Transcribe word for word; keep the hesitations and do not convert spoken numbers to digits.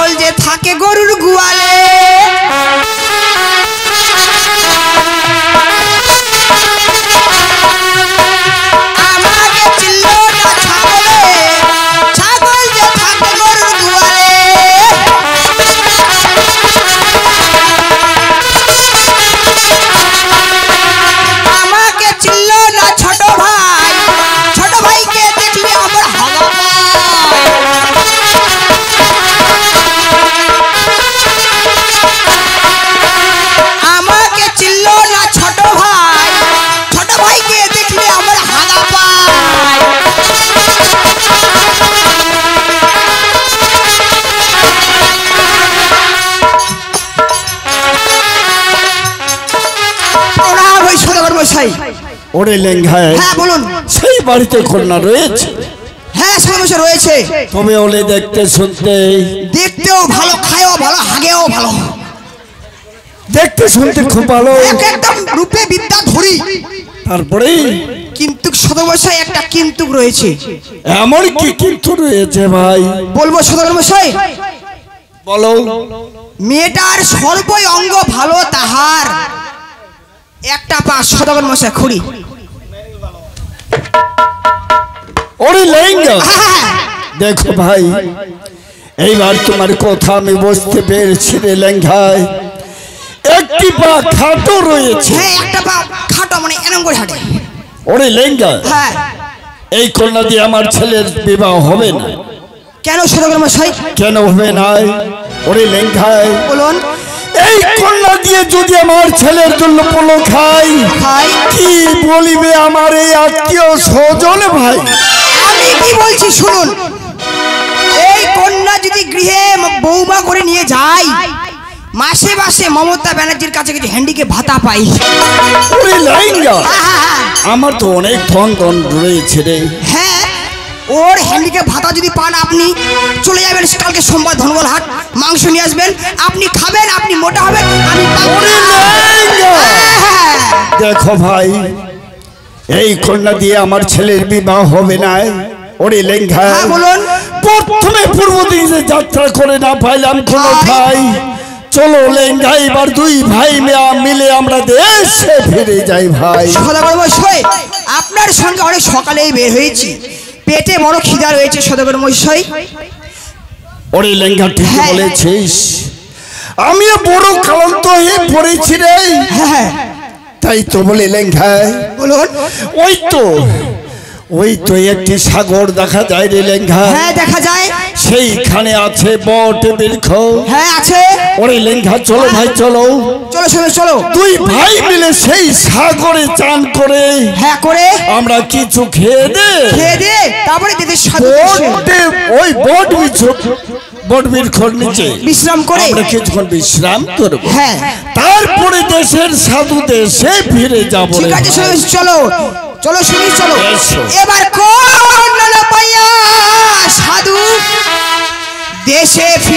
ছাগল যে থাকে গরুর গোয়ালে ওরে লেঙ্গায় হ্যাঁ বলুন সেই বাড়িতে কন্যা রয়েছে হ্যাঁ সমস্যা রয়েছে তবে ওলে দেখতে শুনতে দেখতেও ভালো খায়ও ভালো হাগেও ভালো দেখতে শুনতে খুব ভালো একদম রূপে বিদ্যা ধরি তারপরে কিন্তু সদরমশাই একটা কিন্তু রয়েছে এমন কি কিন্তু রয়েছে ভাই বলবো সদরমশাই বলো মেয়েটার সর্বই অঙ্গ ভালো তাহার একটা পা সদরমশাই খুঁড়ি ওরে লেঙ্গা দেখো ভাই এইবার তোমার কথা আমি বুঝতে পেরেছি রে লেঙ্গায় একটি পা খাটো রয়েছে হ্যাঁ একটা পা খাটো মানে এরকম করে হাঁটে ওরে লেঙ্গা হ্যাঁ এই কন্যা দিয়ে আমার ছেলের বিবাহ হবে না কেন সদরমশাই কেন হবে না ওরে লেঙ্গায় বলুন এই কন্যা দিয়ে যদি আমার ছেলের জন্য পোলো খাই ভাই কি বলিবে আমার এই আত্মীয় স্বজন ভাই আমি কি বলছি শুনুন এই কন্যা যদি গৃহে বৌমা করে নিয়ে যাই মাসে মাসে মমতা ব্যানার্জির কাছে কিছু হ্যান্ডিকে ভাতা পাই ওরে লেঙ্গা আমার তো অনেক ধন ধন রয়েছে রে হ্যাঁ ওর হ্যান্ডিকে ভাতা যদি পান আপনি চলে যাবেন কালকে সোমবার ধনবল হাট মাংস নিয়ে আসবেন আপনি খাবেন আপনি মোটা হবেন আমি দেখো ভাই এই কন্যা দিয়ে আমার ছেলের বিবাহ হবে না ওরে লেঙ্গা বলুন প্রথমে পূর্ব দিকে যাত্রা করে না পাইলাম কোনো ভাই চলো লেঙ্গা এবার দুই ভাই মিলে আমরা দেশে ফিরে যাই ভাই সদাগর আপনার সঙ্গে অনেক সকালেই বের হয়েছি পেটে বড় খিদা রয়েছে সদাগর মশাই ওরে লেঙ্গা ঠিক বলেছিস আমি বড় ক্লান্ত হয়ে পড়েছি রে হ্যাঁ তাই তো বলে লেঙ্গা বলুন ওই তো ওই তো একটি সাগর দেখা যায় রে লেঙ্গা হ্যাঁ দেখা যায় সেইখানে আছে বট বৃক্ষ হ্যাঁ আছে ওরে লেঙ্গা চলো ভাই চলো চলো চলো চলো দুই ভাই মিলে সেই সাগরে চান করে হ্যাঁ করে আমরা কিছু খেয়ে দে খেয়ে দে তারপরে দেদের সাথে ওই বট বৃক্ষ বট বৃক্ষর নিচে বিশ্রাম করে আমরা কিছুক্ষণ বিশ্রাম করব হ্যাঁ তারপরে দেশের সাধু দেশে ফিরে যাব ঠিক আছে চলো চলো শুনি চলো এবার কোন পাইয়া সাধু দেশে